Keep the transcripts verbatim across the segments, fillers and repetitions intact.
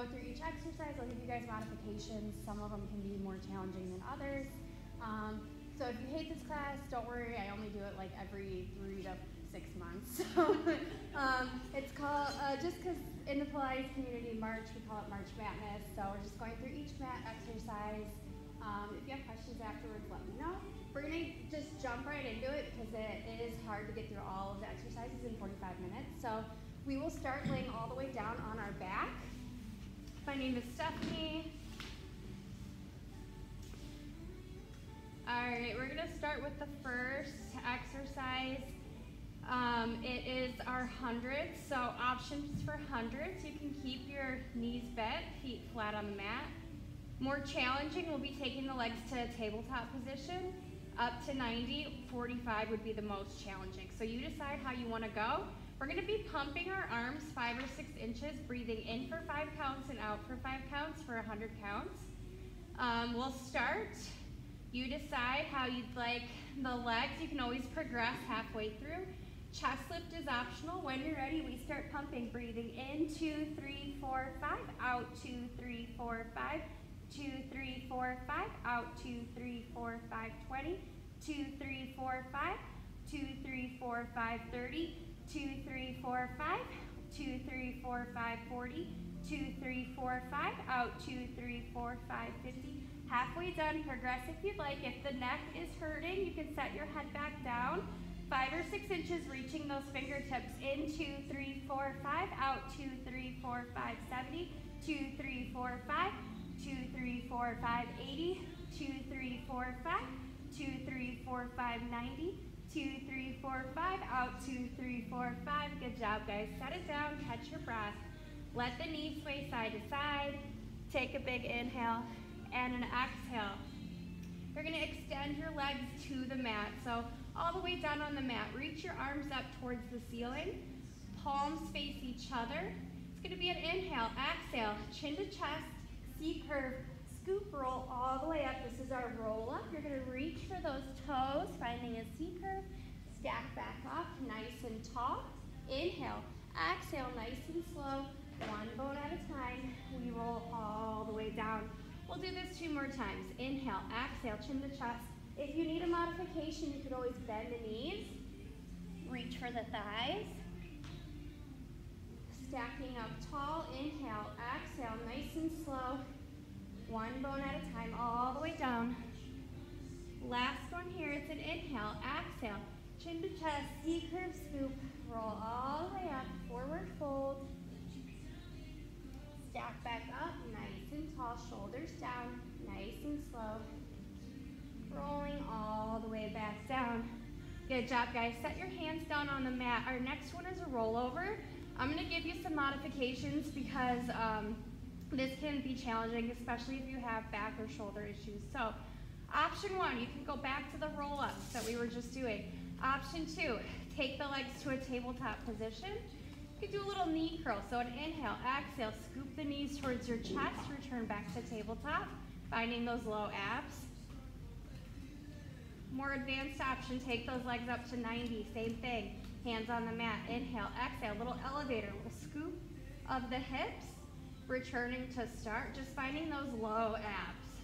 go through each exercise. I'll give you guys modifications. Some of them can be more challenging than others. Um, so if you hate this class, don't worry. I only do it like every three to six months. So um, it's called, uh, just because in the Pilates community, March, we call it March Matness. So we're just going through each mat exercise. Um, if you have questions afterwards, let me know. We're going to just jump right into it because it, it is hard to get through all of the exercises in forty-five minutes. So we will start laying all the way down on our back. My name is Stephanie. All right, we're going to start with the first exercise. Um, it is our hundreds, so options for hundreds. You can keep your knees bent, feet flat on the mat. More challenging, we'll be taking the legs to a tabletop position. Up to ninety, forty-five would be the most challenging. So you decide how you want to go. We're going to be pumping our arms five or six inches, breathing in for five counts and out for five counts for one hundred counts. Um, we'll start. You decide how you'd like the legs. You can always progress halfway through. Chest lift is optional. When you're ready, we start pumping, breathing in, two, three, four, five, out, two, three, four, five, two, three, four, five, out, two, three, four, five, twenty, two, three, four, five, two, three, four, five, thirty, two, three, four, five, two, three, four, five, forty, two, three, four, five, out, two, three, four, five, fifty. Halfway done, progress if you'd like. If the neck is hurting, you can set your head back down. Five or six inches, reaching those fingertips in, two, three, four, five, out, two, three, four, five, seventy, two, three, four, five, two, three, four, five, eighty, two, three, four, five, two, three, four, five, ninety, two, three, four, five, out, two, three, four, five. Good job, guys. Set it down, catch your breath. Let the knees sway side to side. Take a big inhale and an exhale. You're gonna extend your legs to the mat. So all the way down on the mat. Reach your arms up towards the ceiling. Palms face each other. It's gonna be an inhale, exhale, chin to chest, C curve, scoop roll all the way up. This is our roll up. You're gonna reach for those toes, finding a C curve. Stack back up, nice and tall. Inhale, exhale, nice and slow. One bone at a time. We roll all the way down. We'll do this two more times. Inhale, exhale, chin to chest. If you need a modification, you could always bend the knees. Reach for the thighs. Stacking up tall. Inhale, exhale, nice and slow. One bone at a time, all the way down. Last one here, it's an inhale, exhale, chin to chest, C curve scoop. Roll all the way up, forward fold. Stack back up, nice and tall, shoulders down, nice and slow. Rolling all the way back down. Good job, guys. Set your hands down on the mat. Our next one is a rollover. I'm gonna give you some modifications because um, this can be challenging, especially if you have back or shoulder issues. So, option one, you can go back to the roll-ups that we were just doing. Option two, take the legs to a tabletop position. You can do a little knee curl. So an inhale, exhale, scoop the knees towards your chest, return back to tabletop, finding those low abs. More advanced option, take those legs up to ninety, same thing. Hands on the mat, inhale, exhale, little elevator, little scoop of the hips, returning to start, just finding those low abs.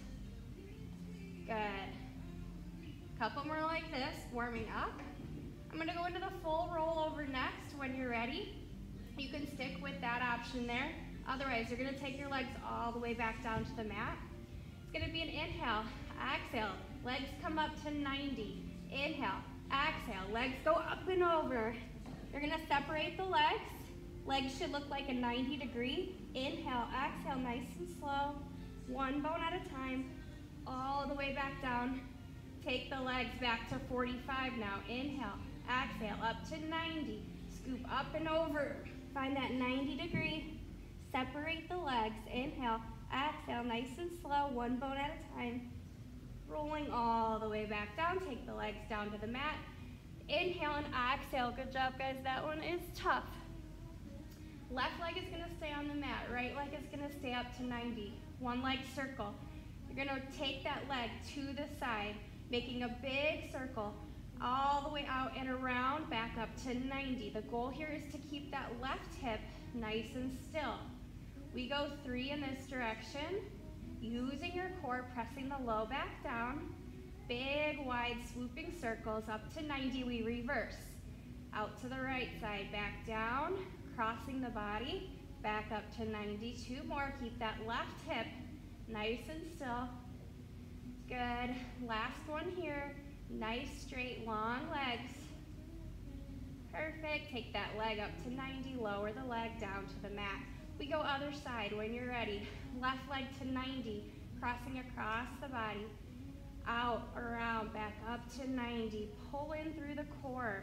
Good. Couple more like this, warming up. I'm gonna go into the full rollover next. When you're ready, you can stick with that option there. Otherwise, you're gonna take your legs all the way back down to the mat. It's gonna be an inhale, exhale, legs come up to ninety. Inhale, exhale, legs go up and over. You're gonna separate the legs. Legs should look like a ninety degree. Inhale, exhale, nice and slow. One bone at a time, all the way back down. Take the legs back to forty-five now. Inhale, exhale, up to ninety. Scoop up and over. Find that ninety degree. Separate the legs. Inhale, exhale, nice and slow, one bone at a time. Rolling all the way back down. Take the legs down to the mat. Inhale and exhale. Good job, guys. That one is tough. Left leg is gonna stay on the mat. Right leg is gonna stay up to ninety. One leg circle. You're gonna take that leg to the side, making a big circle all the way out and around, back up to ninety. The goal here is to keep that left hip nice and still. We go three in this direction. Using your core, pressing the low back down. Big, wide, swooping circles up to ninety. We reverse. Out to the right side, back down, crossing the body, back up to ninety. Two more. Keep that left hip nice and still. Good. Last one here. Nice, straight, long legs. Perfect. Take that leg up to ninety. Lower the leg down to the mat. We go other side when you're ready. Left leg to ninety. Crossing across the body. Out, around, back up to ninety. Pull in through the core.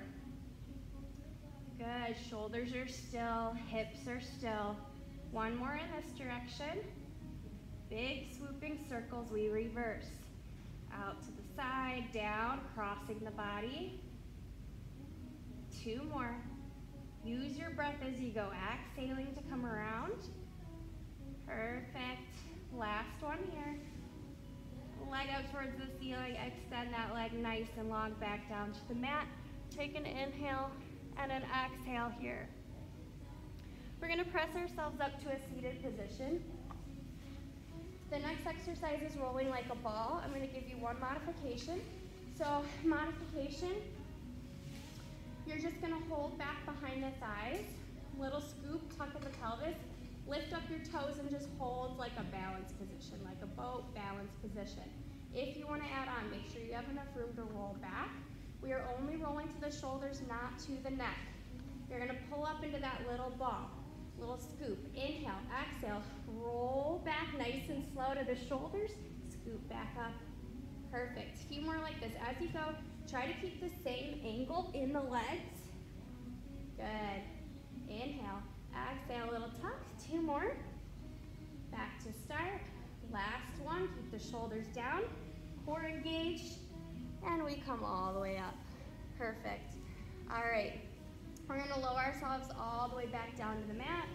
Good. Shoulders are still. Hips are still. One more in this direction. Big swooping circles. We reverse. Out to the side, down, crossing the body. Two more. Use your breath as you go, exhaling to come around. Perfect. Last one here. Leg up towards the ceiling, extend that leg nice and long back down to the mat. Take an inhale and an exhale here. We're gonna press ourselves up to a seated position. The next exercise is rolling like a ball. I'm gonna give you one modification. So modification, you're just gonna hold back behind the thighs, little scoop, tuck of the pelvis, lift up your toes and just hold like a balance position, like a boat balance position. If you wanna add on, make sure you have enough room to roll back. We are only rolling to the shoulders, not to the neck. You're gonna pull up into that little ball. Little scoop, inhale, exhale, roll back nice and slow to the shoulders, scoop back up. Perfect. A few more like this. As you go, try to keep the same angle in the legs. Good. Inhale, exhale, a little tuck. Two more. Back to start. Last one. Keep the shoulders down, core engaged, and we come all the way up. Perfect. All right. We're gonna lower ourselves all the way back down to the mat.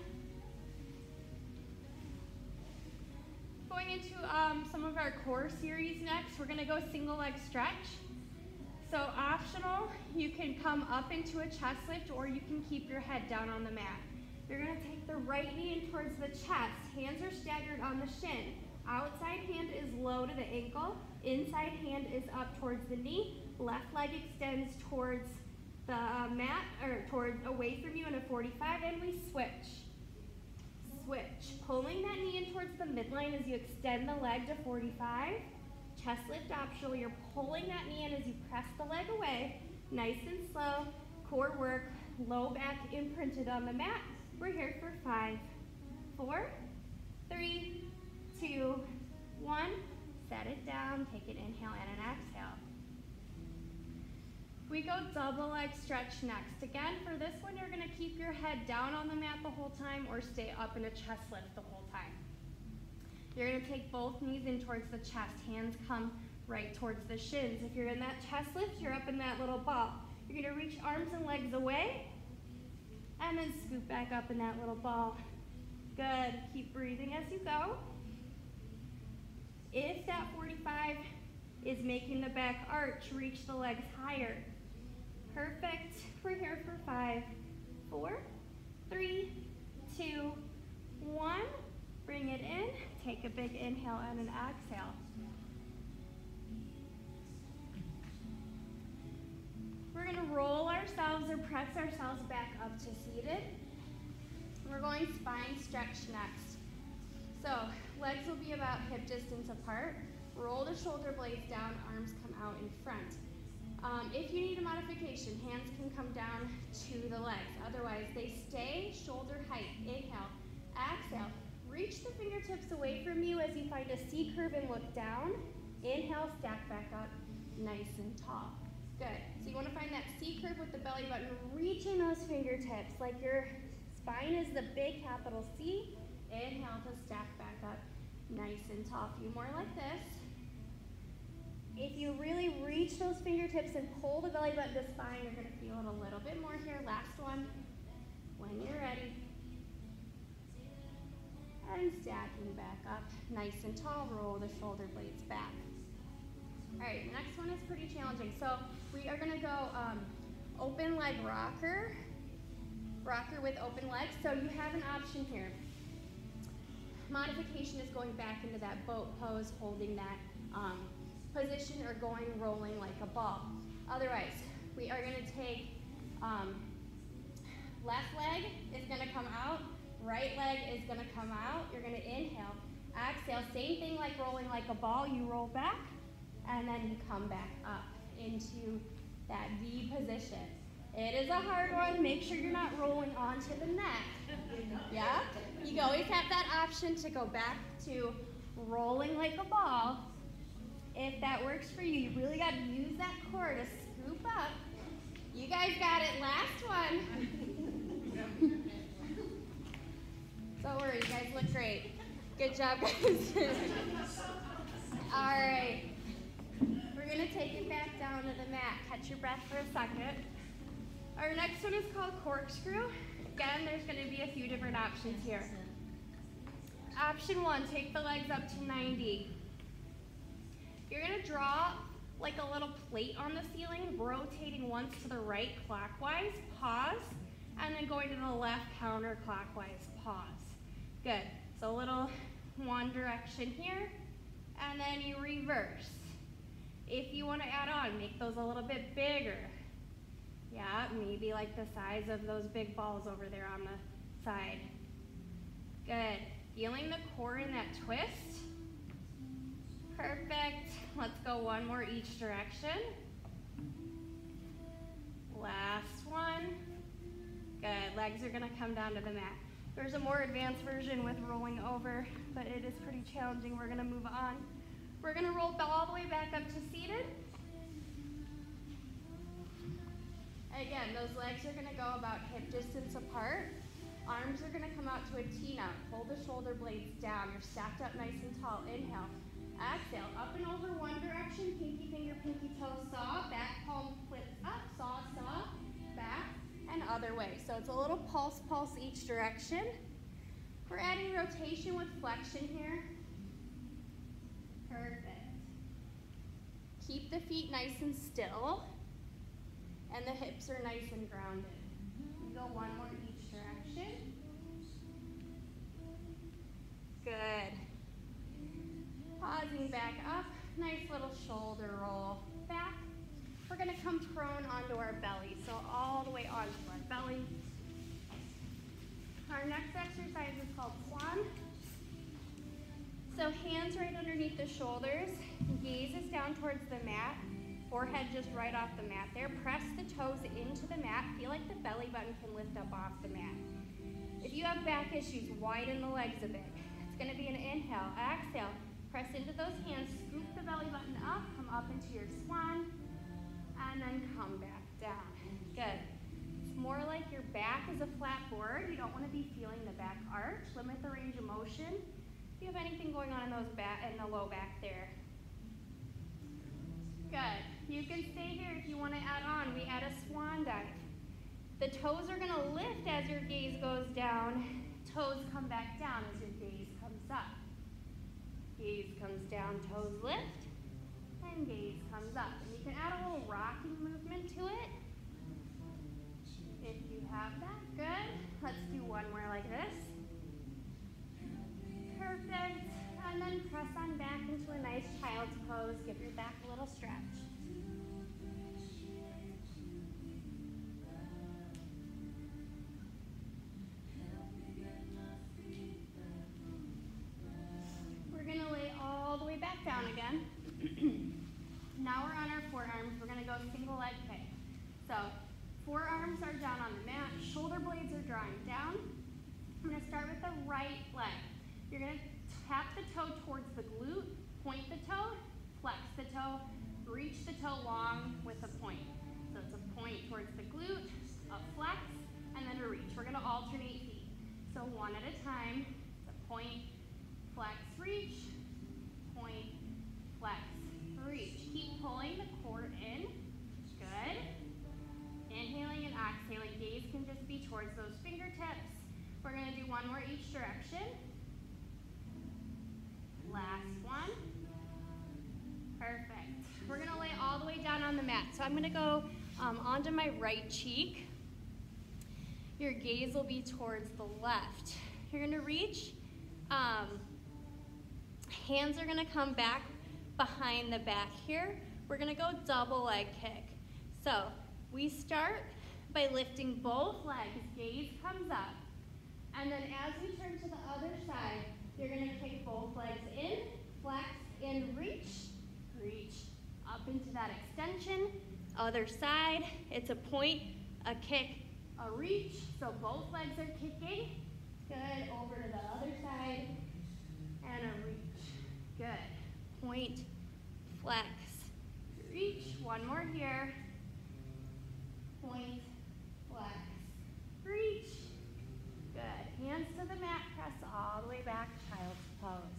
Going into um, some of our core series next, we're gonna go single leg stretch. So optional, you can come up into a chest lift or you can keep your head down on the mat. You're gonna take the right knee in towards the chest. Hands are staggered on the shin. Outside hand is low to the ankle. Inside hand is up towards the knee. Left leg extends towards the uh, mat, or towards away from you in a forty-five, and we switch. Switch. Pulling that knee in towards the midline as you extend the leg to forty-five. Chest lift optional. You're pulling that knee in as you press the leg away. Nice and slow. Core work. Low back imprinted on the mat. We're here for five, four, three, two, one. Set it down. Take an inhale and an exhale. We go double leg stretch next. Again, for this one, you're gonna keep your head down on the mat the whole time or stay up in a chest lift the whole time. You're gonna take both knees in towards the chest. Hands come right towards the shins. If you're in that chest lift, you're up in that little ball. You're gonna reach arms and legs away and then scoop back up in that little ball. Good, keep breathing as you go. If that forty-five is making the back arch, reach the legs higher. Perfect. We're here for five, four, three, two, one. Bring it in. Take a big inhale and an exhale. We're going to roll ourselves or press ourselves back up to seated. We're going spine stretch next. So legs will be about hip distance apart. Roll the shoulder blades down, arms come out in front. Um, if you need a modification, hands can come down to the legs. Otherwise, they stay shoulder height. Inhale, exhale. Reach the fingertips away from you as you find a C curve and look down. Inhale, stack back up, nice and tall. Good. So you want to find that C curve with the belly button, reaching those fingertips like your spine is the big capital C. Inhale to stack back up, nice and tall. A few more like this. If you really reach those fingertips and pull the belly button to spine, you're going to feel it a little bit more here. Last one. When you're ready. And stacking back up, nice and tall. Roll the shoulder blades back. All right, the next one is pretty challenging. So we are going to go um, open leg rocker. Rocker with open legs. So you have an option here. modification is going back into that boat pose, holding that um, position, or going rolling like a ball. Otherwise, we are going to take um, left leg is going to come out, right leg is going to come out. You're going to inhale, exhale, same thing like rolling like a ball. You roll back, and then you come back up into that V position. It is a hard one. Make sure you're not rolling onto the neck. Yeah? You always have that option to go back to rolling like a ball. If that works for you, you really got to use that core to scoop up. You guys got it. Last one. Don't worry, you guys look great. Good job, guys. All right. We're going to take it back down to the mat. Catch your breath for a second. Our next one is called corkscrew. Again, there's going to be a few different options here. Option one, take the legs up to ninety. You're going to draw like a little plate on the ceiling, rotating once to the right clockwise, pause, and then going to the left counterclockwise, pause. Good. So a little one direction here, and then you reverse. If you want to add on, make those a little bit bigger. Yeah, maybe like the size of those big balls over there on the side. Good. Feeling the core in that twist. Perfect. Let's go one more each direction. Last one. Good. Legs are going to come down to the mat. There's a more advanced version with rolling over, but it is pretty challenging. We're going to move on. We're going to roll all the way back up to seated. Again, those legs are going to go about hip distance apart. Arms are going to come out to a T-knot. Pull the shoulder blades down. You're stacked up nice and tall. Inhale. Exhale. Up and over one direction. Pinky finger, pinky toe, saw. Back palm flips up. Saw, saw. Back and other way. So it's a little pulse, pulse each direction. We're adding rotation with flexion here. Perfect. Keep the feet nice and still. And the hips are nice and grounded. We go one more each direction. Good. Pausing back up. Nice little shoulder roll back. We're going to come prone onto our belly. So all the way onto our belly. Our next exercise is called swan. So hands right underneath the shoulders. Gaze is down towards the mat. Forehead just right off the mat there. Press the toes into the mat. Feel like the belly button can lift up off the mat. If you have back issues, widen the legs a bit. It's going to be an inhale, exhale. Press into those hands, scoop the belly button up, come up into your swan, and then come back down. Good. It's more like your back is a flat board. You don't want to be feeling the back arch. Limit the range of motion. If you have anything going on in those back in the low back there. Good. You can stay here if you want to add on. We add a swan dive. The toes are going to lift as your gaze goes down. Toes come back down as your gaze comes up. Gaze comes down, toes lift, and gaze comes up. And you can add a little rocking movement to it. If you have that, good. Let's do one more like this. Perfect. And then press on back into a nice child's pose. Give your back a little stretch. We're going to lay all the way back down again. Now we're on our forearms. We're going to go single leg kick. So forearms are down on the mat. Shoulder blades are drawing down. I'm going to start with the right leg. You're going to tap the toe towards the glute, point the toe, flex the toe, reach the toe long with a point. So it's a point towards the glute, a flex, and then a reach. We're going to alternate feet. So one at a time. It's a point, flex, reach, point, flex, reach. Keep pulling the core in. Good. Inhaling and exhaling. Gaze can just be towards those fingertips. We're going to do one more each direction. Last one. Perfect. We're going to lay all the way down on the mat. So I'm going to go um, onto my right cheek. Your gaze will be towards the left. You're going to reach Um, hands are gonna come back behind the back here. We're gonna go double leg kick. So we start by lifting both legs, gaze comes up. And then as we turn to the other side, you're gonna kick both legs in, flex, and reach, reach up into that extension. Other side, it's a point, a kick, a reach. So both legs are kicking. Good, over to the other side, and a reach. Good, point, flex, reach. One more here. Point, flex, reach. Good, hands to the mat, press all the way back, child's pose.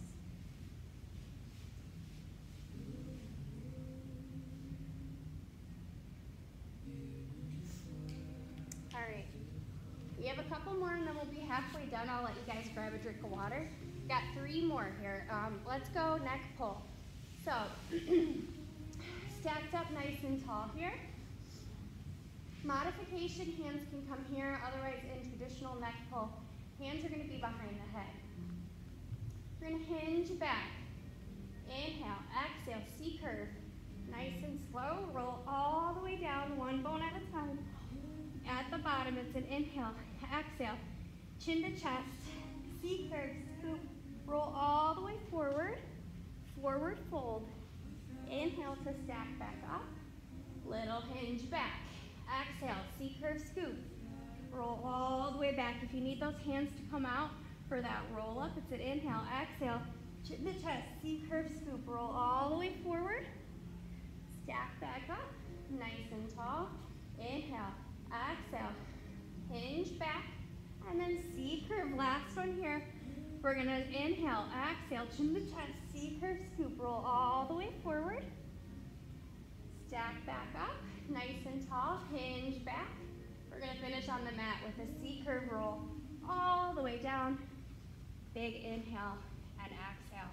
All right, we have a couple more and then we'll be halfway done. I'll let you guys grab a drink of water. Got three more here. Um, let's go neck pull. So, stacked up nice and tall here. Modification, hands can come here, otherwise in traditional neck pull, hands are gonna be behind the head. We're gonna hinge back. Inhale, exhale, C-curve. Nice and slow, roll all the way down, one bone at a time. At the bottom, it's an inhale, exhale, chin to chest, C-curve, scoop, roll all the way forward, forward fold. Inhale to stack back up, little hinge back. Exhale, C-curve, scoop, roll all the way back. If you need those hands to come out for that roll up, it's an inhale, exhale, chin to chest, C-curve, scoop, roll all the way forward, stack back up, nice and tall. Inhale, exhale, hinge back, and then C-curve. Last one here. We're gonna inhale, exhale, chin to chest, C-curve, scoop, roll all the way forward, stack back up, nice and tall, hinge back. We're gonna finish on the mat with a C-curve roll all the way down. Big inhale and exhale.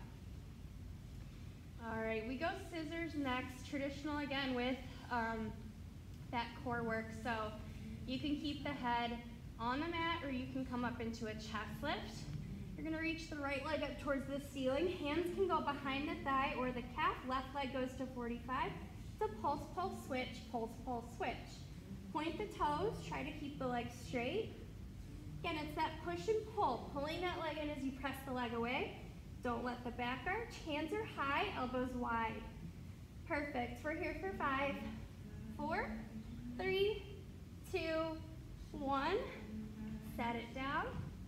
All right, we go scissors next, traditional again with um, that core work. So you can keep the head on the mat or you can come up into a chest lift. You're gonna reach the right leg up towards the ceiling. Hands can go behind the thigh or the calf. Left leg goes to forty-five. It's a pulse, pulse, switch, pulse, pulse, switch. Point the toes, try to keep the legs straight. Again, it's that push and pull, pulling that leg in as you press the leg away. Don't let the back arch. Hands are high, elbows wide. Perfect. We're here for five, four, three, two, one. Set it down.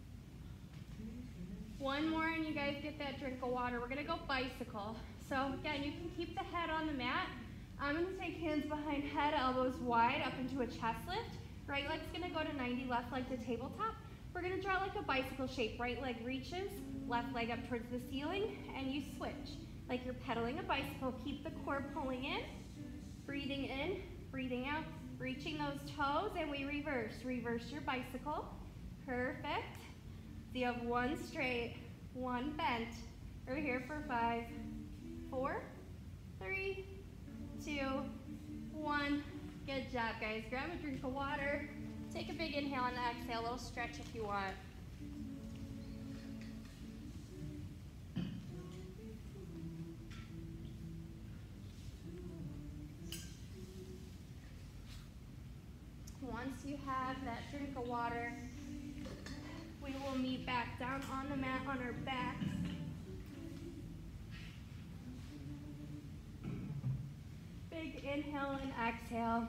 One more and you guys get that drink of water. We're gonna go bicycle. So again, you can keep the head on the mat. I'm gonna take hands behind head, elbows wide up into a chest lift. Right leg's gonna go to ninety, left leg to tabletop. We're gonna draw like a bicycle shape. Right leg reaches, left leg up towards the ceiling, and you switch. Like you're pedaling a bicycle. Keep the core pulling in, breathing in, breathing out, reaching those toes, and we reverse. Reverse your bicycle. Perfect. So you have one straight, one bent. We're here for five, four, three, two, one. Good job, guys. Grab a drink of water. Take a big inhale and exhale. A little stretch if you want. Once you have that drink of water, we will meet back down on the mat on our backs. Big inhale and exhale.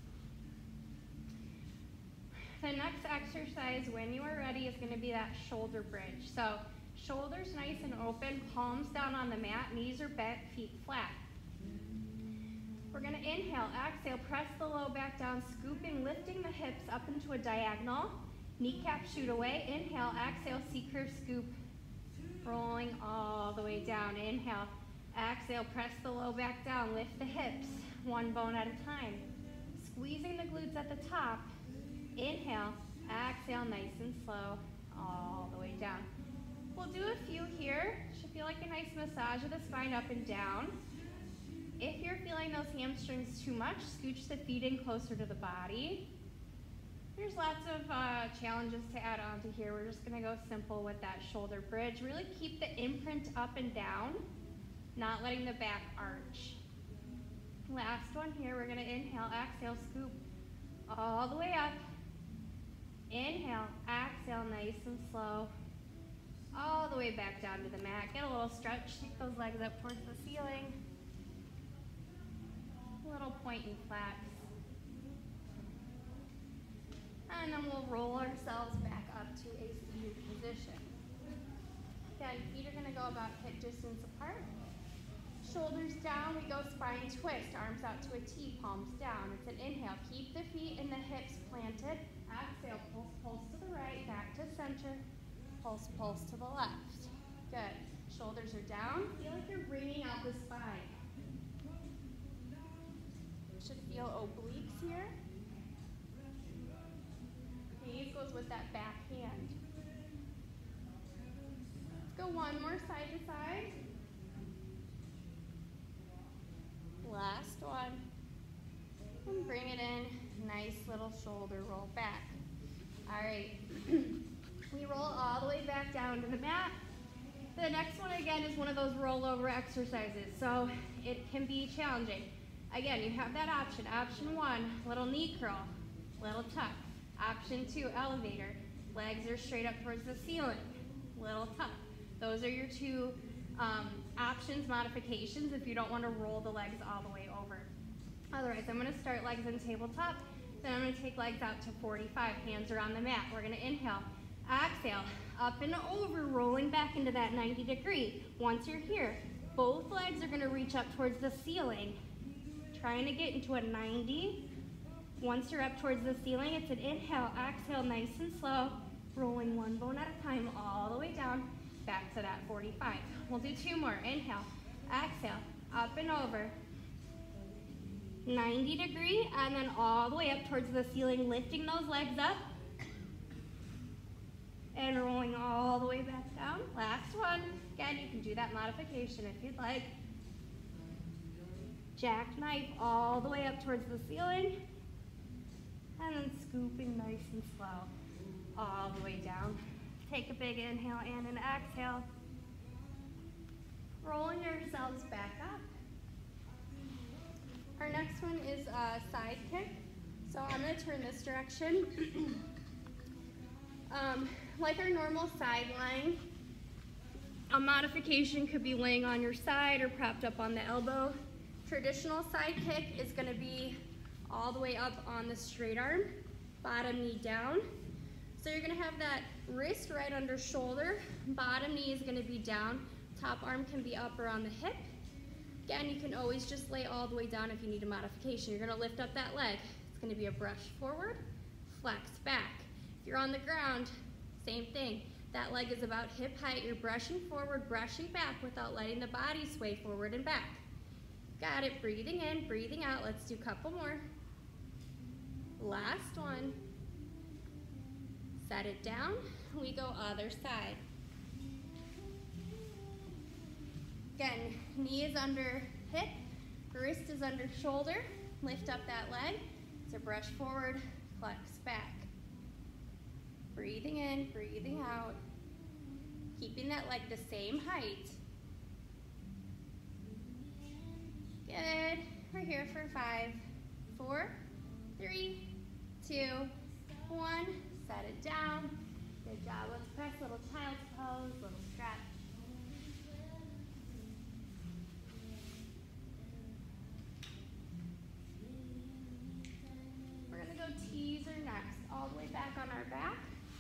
The next exercise, when you are ready, is going to be that shoulder bridge. So shoulders nice and open, palms down on the mat, knees are bent, feet flat. We're going to inhale, exhale, press the low back down, scooping, lifting the hips up into a diagonal. Kneecap shoot away. Inhale, exhale, C-curve, scoop, rolling all the way down. Inhale, exhale, press the low back down, lift the hips, one bone at a time. Squeezing the glutes at the top. Inhale, exhale, nice and slow, all the way down. We'll do a few here. Should feel like a nice massage of the spine up and down. If you're feeling those hamstrings too much, scooch the feet in closer to the body. There's lots of uh, challenges to add on to here. We're just gonna go simple with that shoulder bridge. Really keep the imprint up and down, not letting the back arch. Last one here, we're gonna inhale, exhale, scoop all the way up. Inhale, exhale, nice and slow. All the way back down to the mat. Get a little stretch, take those legs up towards the ceiling. A little point and flex. And then we'll roll ourselves back up to a seated position. Again, feet are gonna go about hip distance apart. Shoulders down, we go spine twist, arms out to a T, palms down. It's an inhale, keep the feet and the hips planted. Exhale, pulse, pulse to the right, back to center. Pulse, pulse to the left. Good. Shoulders are down. Feel like you're bringing out the spine. You should feel obliques here. Gaze goes with that back hand. Let's go one more side to side. Last one. And bring it in. Nice little shoulder roll back. All right. We roll all the way back down to the mat. The next one, again, is one of those rollover exercises, so it can be challenging. Again, you have that option. Option one, little knee curl, little tuck. Option two, elevator. Legs are straight up towards the ceiling, little tuck. Those are your two um, options, modifications, if you don't want to roll the legs all the way over. Otherwise, I'm going to start legs in tabletop, then I'm going to take legs out to forty-five, hands are on the mat. We're going to inhale. Exhale, up and over, rolling back into that ninety degree. Once you're here, both legs are gonna reach up towards the ceiling, trying to get into a ninety. Once you're up towards the ceiling, it's an inhale, exhale, nice and slow, rolling one bone at a time all the way down, back to that forty-five. We'll do two more. Inhale, exhale, up and over, ninety degree, and then all the way up towards the ceiling, lifting those legs up, and rolling all the way back down. Last one. Again, you can do that modification if you'd like. Jackknife all the way up towards the ceiling. And then scooping nice and slow all the way down. Take a big inhale and an exhale. Rolling yourselves back up. Our next one is a side kick. So I'm going to turn this direction. um, Like our normal side lying, a modification could be laying on your side or propped up on the elbow. Traditional side kick is going to be all the way up on the straight arm, bottom knee down. So you're going to have that wrist right under shoulder, bottom knee is going to be down, top arm can be up or on the hip. Again, you can always just lay all the way down if you need a modification. You're going to lift up that leg. It's going to be a brush forward, flex back. If you're on the ground, same thing. That leg is about hip height. You're brushing forward, brushing back without letting the body sway forward and back. Got it. Breathing in, breathing out. Let's do a couple more. Last one. Set it down. We go other side. Again, knee is under hip, wrist is under shoulder. Lift up that leg. So brush forward, flex back. Breathing in, breathing out. Keeping that leg the same height. Good. We're here for five, four, three, two, one. Set it down. Good job. Let's press little child's pose, little stretch. We're going to go teaser next, all the way back on our back.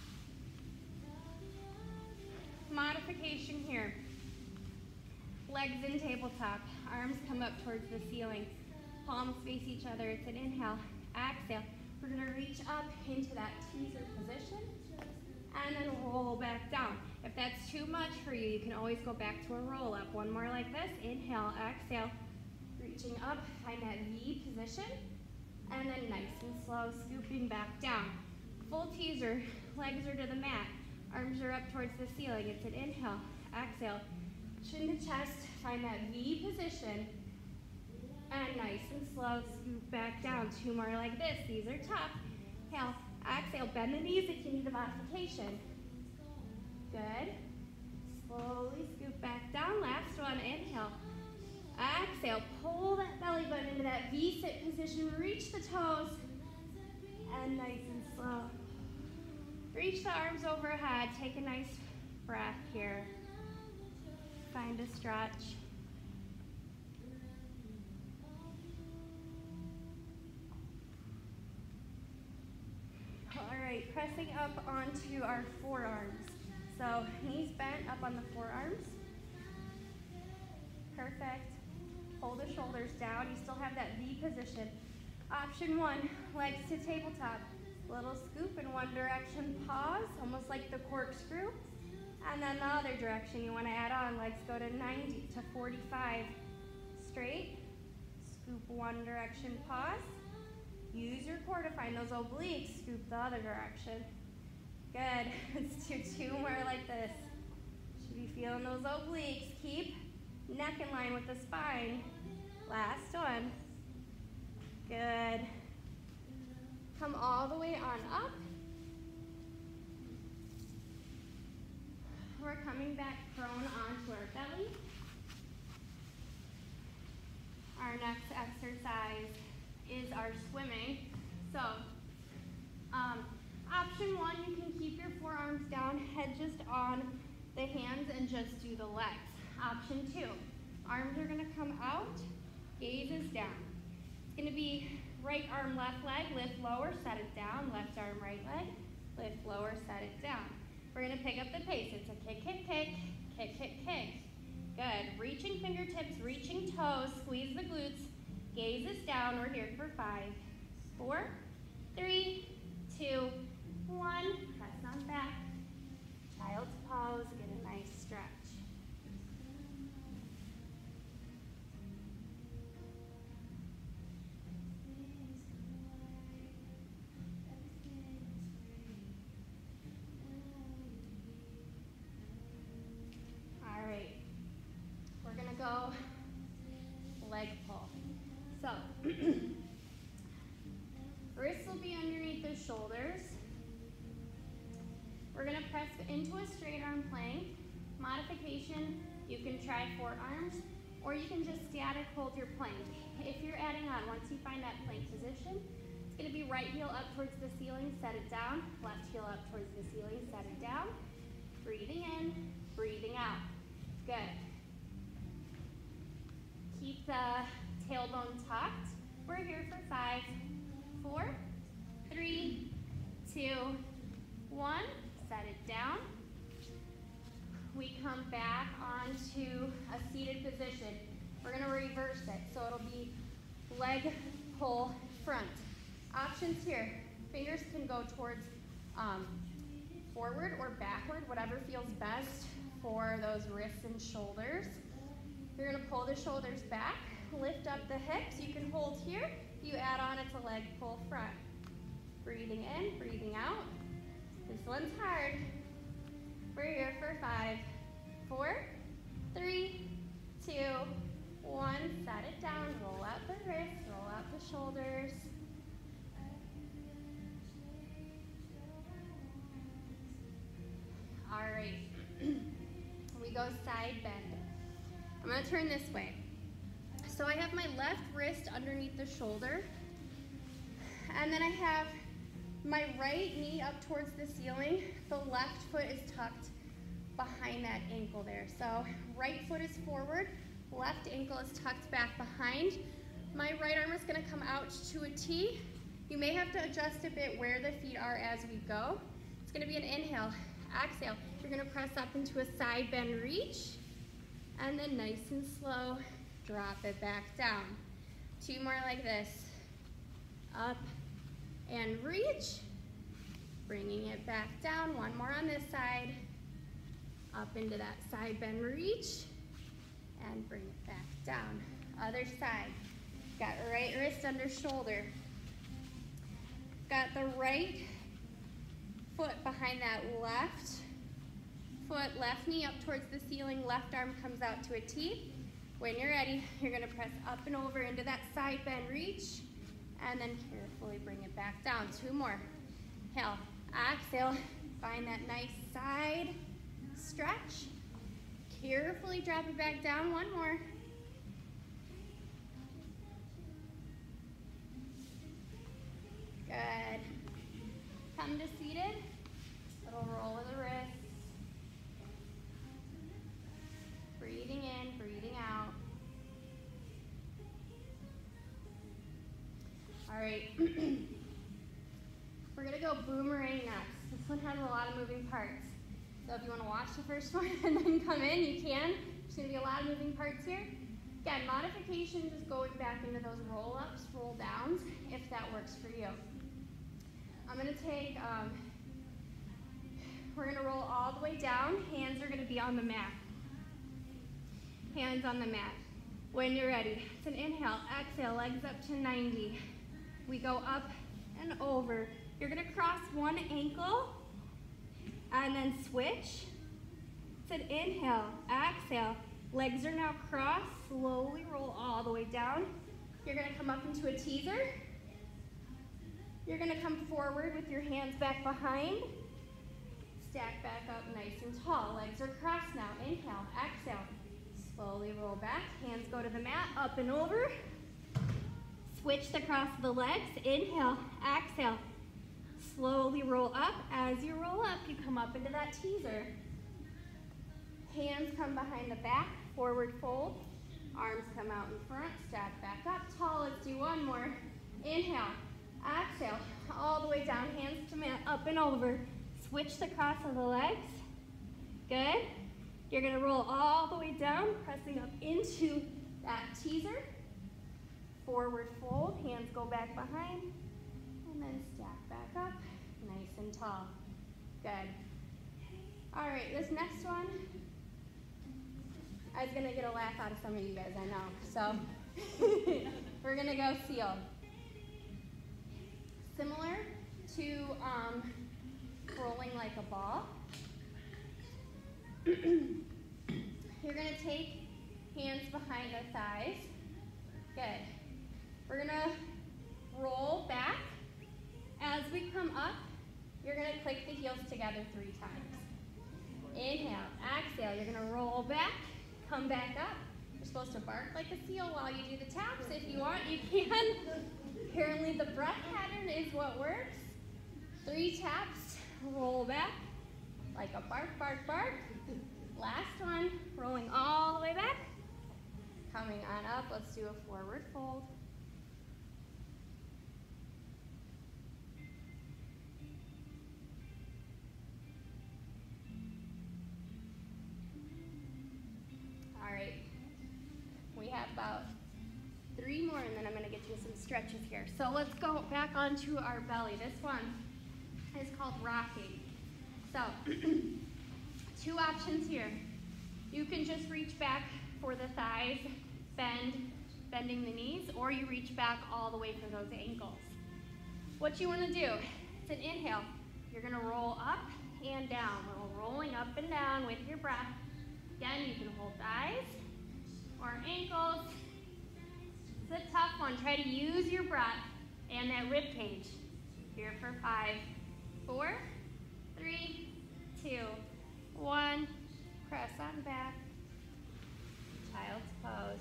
Modification here. Legs in tabletop, arms come up towards the ceiling, palms face each other. It's an inhale, exhale. We're going to reach up into that teaser position and then roll back down. If that's too much for you, you can always go back to a roll up. One more like this. Inhale, exhale, reaching up, find that V position, and then nice and slow, scooping back down. Full teaser, legs are to the mat, arms are up towards the ceiling. It's an inhale, exhale, chin to chest, find that V position, and nice and slow, scoop back down. Two more like this. These are tough. Inhale, Exhale, bend the knees if you need a modification. Good. Slowly scoop back down. Last one, inhale. Exhale, pull that belly button into that V-sit position. Reach the toes. And nice and slow. Reach the arms overhead. Take a nice breath here. Find a stretch. All right, pressing up onto our forearms. So knees bent up on the forearms. Perfect. Pull the shoulders down. You still have that V position. Option one, legs to tabletop. Little scoop in one direction, pause, almost like the corkscrew. And then the other direction, you want to add on, legs go to ninety to forty-five. Straight, scoop one direction, pause. Use your core to find those obliques, scoop the other direction. Good, let's do two more like this. Should be feeling those obliques. Keep neck in line with the spine. Last one. Good. Come all the way on up. We're coming back prone onto our belly. Our next exercise is our swimming. So, um, option one, you can keep your forearms down, head just on the hands and just do the legs. Option two, arms are gonna come out, gaze is down. It's gonna be right arm, left leg, lift lower, set it down, left arm, right leg, lift lower, set it down. We're gonna pick up the pace. It's a kick, kick, kick, kick, kick, kick. Good, reaching fingertips, reaching toes, squeeze the glutes, gaze is down. We're here for five, four, three, two, one. Press on back. Child's pose, get a nice stretch. All right, we're gonna go leg pull. So, wrists will be underneath the shoulders. We're gonna press into a straight arm plank. Modification, you can try forearms, or you can just static hold your plank. If you're adding on, once you find that plank position, it's gonna be right heel up towards the ceiling, set it down. Left heel up towards the ceiling, set it down. Breathing in, breathing out. Good. Keep the tailbone tucked. We're here for five, four, three, two, one. Set it down. We come back onto a seated position. We're gonna reverse it. So it'll be leg pull front. Options here. Fingers can go towards um, forward or backward, whatever feels best for those wrists and shoulders. You're gonna pull the shoulders back, lift up the hips. You can hold here. You add on, it's a leg pull front. Breathing in, breathing out. This one's hard. We're here for five, four, three, two, one. Set it down, roll out the wrists, roll out the shoulders. All right, we go side bend. I'm gonna turn this way. So I have my left wrist underneath the shoulder, and then I have my right knee up towards the ceiling. The left foot is tucked behind that ankle there. So right foot is forward, left ankle is tucked back behind. My right arm is gonna come out to a T. You may have to adjust a bit where the feet are as we go. It's gonna be an inhale, exhale. You're gonna press up into a side bend reach, and then nice and slow, drop it back down. Two more like this. Up and reach, bringing it back down. One more on this side. Up into that side bend reach, and bring it back down. Other side. Got right wrist under shoulder. Got the right foot behind that left foot, left knee up towards the ceiling, left arm comes out to a T. When you're ready, you're gonna press up and over into that side bend reach, and then carefully bring it back down. Two more. Inhale, exhale, find that nice side stretch. Carefully drop it back down, one more. Good. Come to seated, little roll of the wrists. Breathing in, breathing out. All right. We're gonna go boomerang next. This one has a lot of moving parts. So if you wanna watch the first one and then come in, you can. There's gonna be a lot of moving parts here. Again, modification, just going back into those roll-ups, roll-downs, if that works for you. I'm gonna take, um, we're gonna roll all the way down. Hands are gonna be on the mat. Hands on the mat. When you're ready, it's an inhale, exhale, legs up to ninety. We go up and over. You're gonna cross one ankle and then switch. It's an inhale, exhale. Legs are now crossed. Slowly roll all the way down. You're gonna come up into a teaser. You're gonna come forward with your hands back behind. Stack back up nice and tall. Legs are crossed now. Inhale, exhale. Slowly roll back. Hands go to the mat, up and over. Switch the cross of the legs. Inhale, exhale. Slowly roll up. As you roll up, you come up into that teaser. Hands come behind the back, forward fold. Arms come out in front, stack back up tall. Let's do one more. Inhale, exhale, all the way down, hands to mat, up and over. Switch the cross of the legs. Good. You're gonna roll all the way down, pressing up into that teaser. Forward fold, hands go back behind, and then stack back up, nice and tall. Good. All right, this next one, I was gonna get a laugh out of some of you guys, I know. So we're gonna go seal. Similar to um, rolling like a ball. You're gonna take hands behind the thighs. Good. We're gonna roll back. As we come up, you're gonna click the heels together three times. Inhale, exhale, you're gonna roll back, come back up. You're supposed to bark like a seal while you do the taps. If you want, you can. Apparently the breath pattern is what works. Three taps, roll back, like a bark, bark, bark. Last one, rolling all the way back. Coming on up, let's do a forward fold. All right, we have about three more and then I'm gonna get you some stretches here. So let's go back onto our belly. This one is called rocking. So, two options here. You can just reach back for the thighs, bend, bending the knees, or you reach back all the way for those ankles. What you wanna do, it's an inhale. You're gonna roll up and down, little rolling up and down with your breath. Again, you can hold thighs or ankles. It's a tough one. Try to use your breath and that rib cage. Here for five, four, three, two, one. Press on back. Child's pose.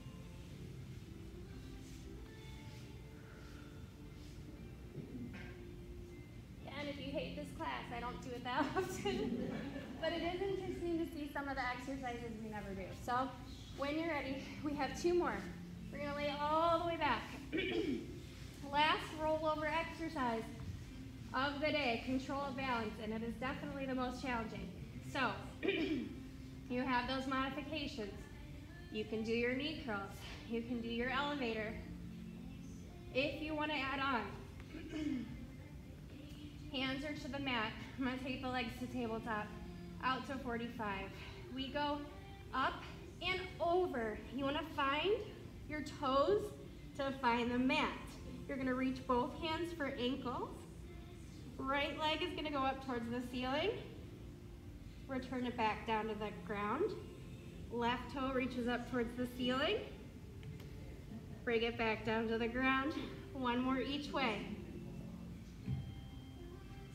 And if you hate this class, I don't do it that often. But it is interesting to see some of the exercises we never do. So when you're ready, we have two more. We're gonna lay all the way back. Last rollover exercise of the day, control of balance, and it is definitely the most challenging. So, you have those modifications. You can do your knee curls. You can do your elevator. If you want to add on, hands are to the mat. I'm going to take the legs to tabletop, out to forty-five. We go up and over. You want to find your toes to find the mat. You're going to reach both hands for ankles. Right leg is going to go up towards the ceiling. Return it back down to the ground. Left toe reaches up towards the ceiling. Bring it back down to the ground. One more each way.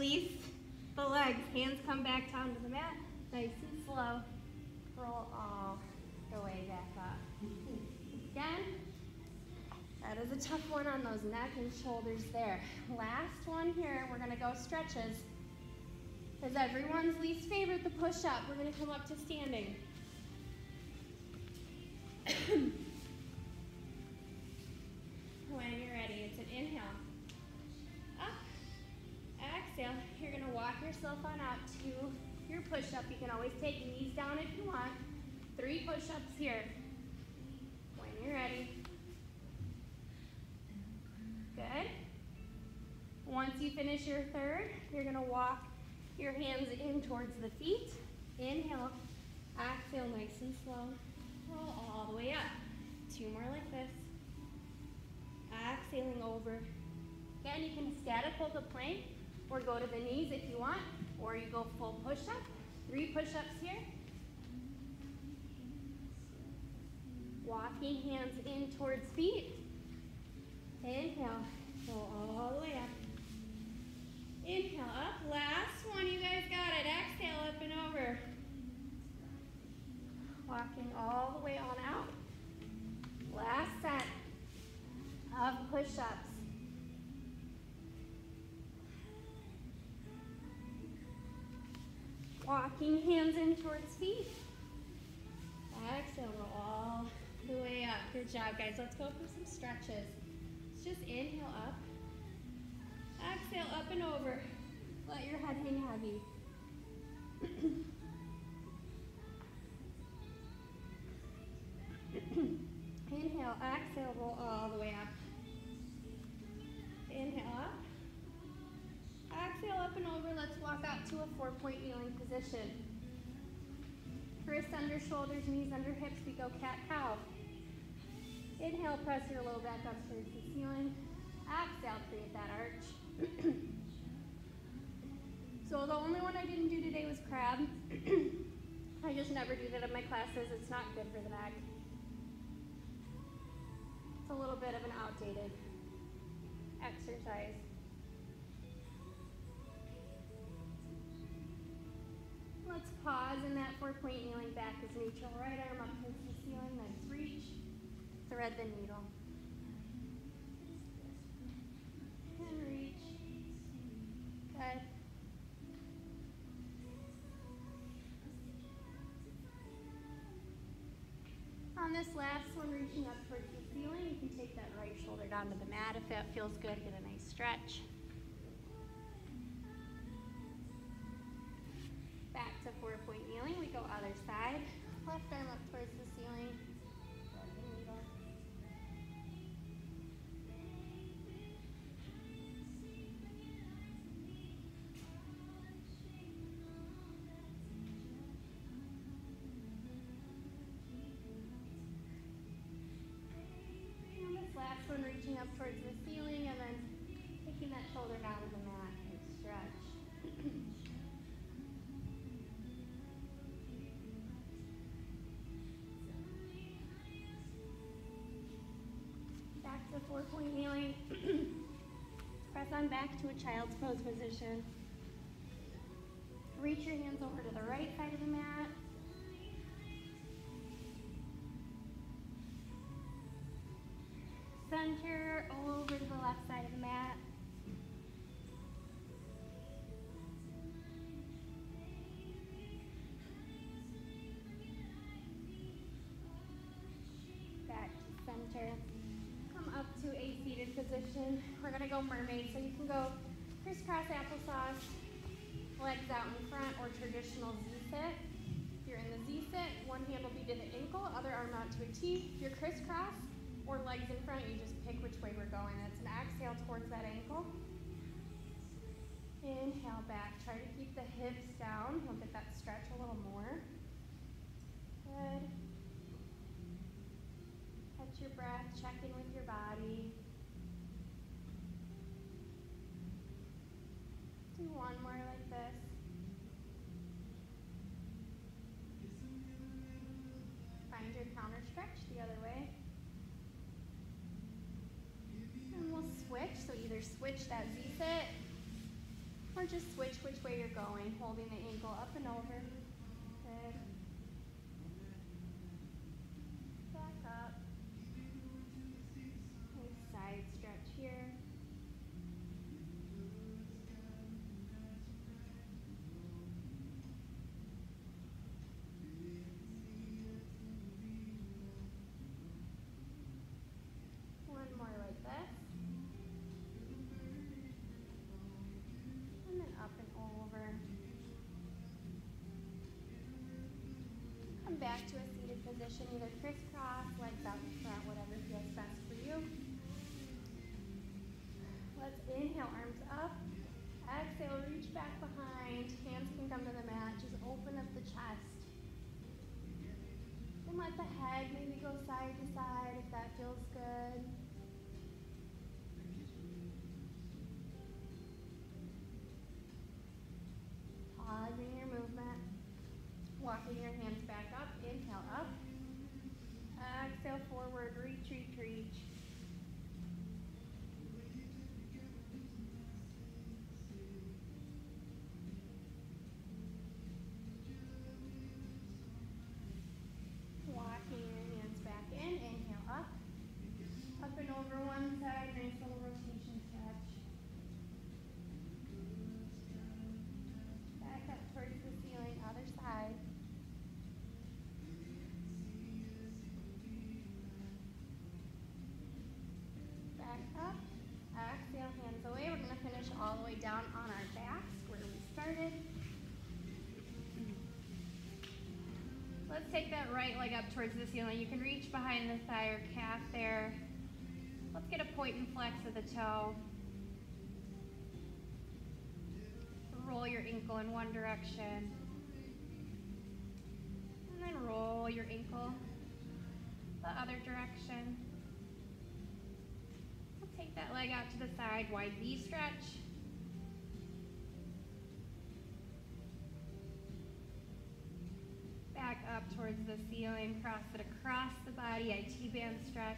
release the legs. Hands come back down to the mat. Nice and slow. Roll all the way back up. Again. That is a tough one on those neck and shoulders there. Last one here, we're gonna go stretches. Is everyone's least favorite, the push-up. We're gonna come up to standing. When you're ready, it's an inhale. Up, exhale. You're gonna walk yourself on out to your push-up. You can always take knees down if you want. Three push-ups here. When you're ready. Good. Once you finish your third, you're gonna walk your hands in towards the feet. Inhale, exhale nice and slow. Roll all the way up. Two more like this. Exhaling over. Again, you can static hold the plank or go to the knees if you want, or you go full push-up. Three push-ups here. Walking hands in towards feet. Inhale, go all the way up. Inhale up, last one, you guys got it. Exhale up and over. Walking all the way on out. Last set of push-ups. Walking hands in towards feet. Exhale, go all the way up. Good job, guys. Let's go for some stretches. Let's just inhale up. Exhale up and over. Let your head hang heavy. Inhale, exhale, roll all the way up. Inhale up. Exhale up and over. Let's walk out to a four-point kneeling position. Wrists under shoulders, knees under hips. We go cat-cow. Inhale, press your low back up towards the ceiling. Exhale, create that arch. So the only one I didn't do today was crab. I just never do that in my classes. It's not good for the neck. It's a little bit of an outdated exercise. Let's pause in that four-point kneeling. Back is neutral. Right arm up towards the ceiling. Nice reach. Thread the needle. And reach. Good. On this last one, reaching up towards the ceiling, you can take that right shoulder down to the mat if that feels good. Get a nice stretch. Back to four-point kneeling. We go other side. Left arm up towards the ceiling. Thread the needle. And this last one, reaching up towards the ceiling and then taking that shoulder down to the mat and stretch. Back to four-point kneeling. Press on back to a child's pose position. Reach your hands over to the right side of the mat. Center over to the left side of the mat. Back to center. Come up to a seated position. We're gonna go mermaid, so you can go crisscross applesauce, legs out in front, or traditional Z-sit. If you're in the Z-sit, one hand will be to the ankle, other arm out to a T. If you're crisscross or legs in front, you just pick which way we're going. That's an exhale towards that ankle. Inhale back. Try to keep the hips down. Look at that stretch a little more. Good. Catch your breath. Check in with your body. Do one more like this. Find your counter stretch the other way. And we'll switch. So either switch that Z-sit Or just switch which way you're going, holding the ankle up and over. Good. Back up. Nice side stretch here. One more like this. And then up and over. Come back to a seated position, either crisscross, legs out in front, whatever feels best for you. Let's inhale, arms up. Exhale, reach back behind. Hands can come to the mat. Just open up the chest. And let the head maybe go side to side if that feels good. Pausing your movement. Walking your hands back up. Inhale up. Exhale forward. Reach, reach, reach. Walking your hands back in. Inhale up. Up and over one side. Nice little rotation stretch. Back up towards the ceiling. Other side. Back up. Exhale, hands away. We're going to finish all the way down on our backs where we started. Let's take that right leg up towards the ceiling. You can reach behind the thigh or calf there. Let's get a point and flex of the toe. Roll your ankle in one direction. And then roll your ankle the other direction. We'll take that leg out to the side, wide V stretch. Back up towards the ceiling, cross it across the body, I T-band stretch.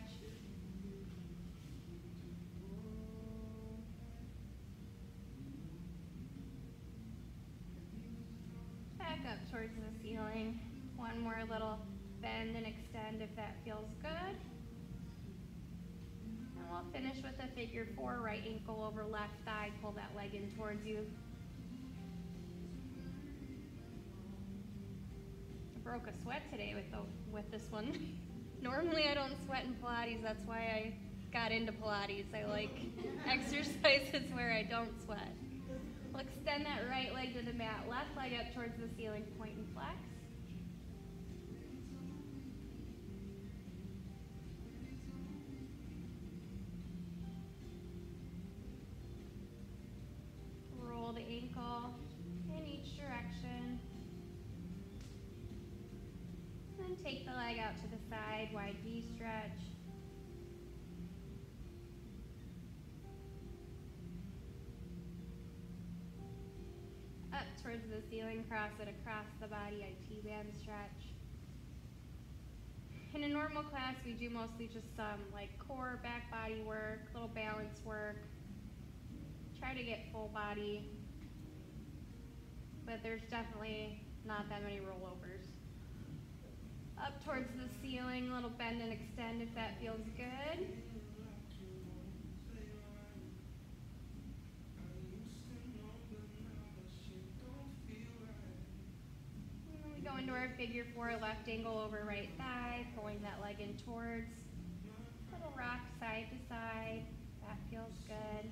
Back up towards the ceiling. One more little bend and extend if that feels good. And we'll finish with a figure four, right ankle over left thigh, pull that leg in towards you. Broke a sweat today with the, with this one. Normally I don't sweat in Pilates, that's why I got into Pilates. I like exercises where I don't sweat. We'll extend that right leg to the mat, left leg up towards the ceiling, point and flex. Roll the ankle in each direction. Then take the leg out to the side, wide V stretch. Up towards the ceiling, cross it across the body, I T-band stretch. In a normal class, we do mostly just some like core, back body work, little balance work. Try to get full body, but there's definitely not that many rollovers. Up towards the ceiling, a little bend and extend if that feels good. And then we go into our figure four, left angle over right thigh, pulling that leg in towards. Little rock side to side, that feels good.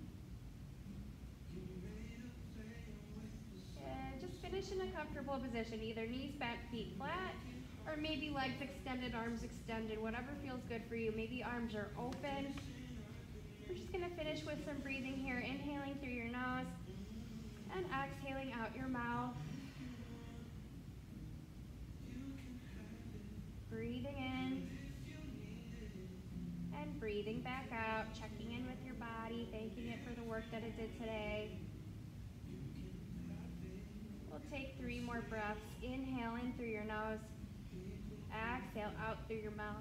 And just finish in a comfortable position, either knees bent, feet flat, or maybe legs extended, arms extended, whatever feels good for you. Maybe arms are open. We're just gonna finish with some breathing here, inhaling through your nose and exhaling out your mouth. Breathing in and breathing back out, checking in with your body, thanking it for the work that it did today. We'll take three more breaths. Inhale in through your nose. Exhale out through your mouth.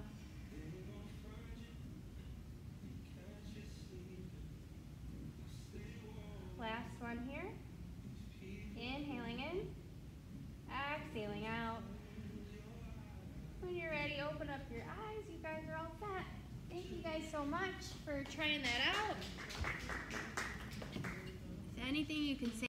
Last one here. your eyes. You guys are all set. Thank you guys so much for trying that out. If anything you can say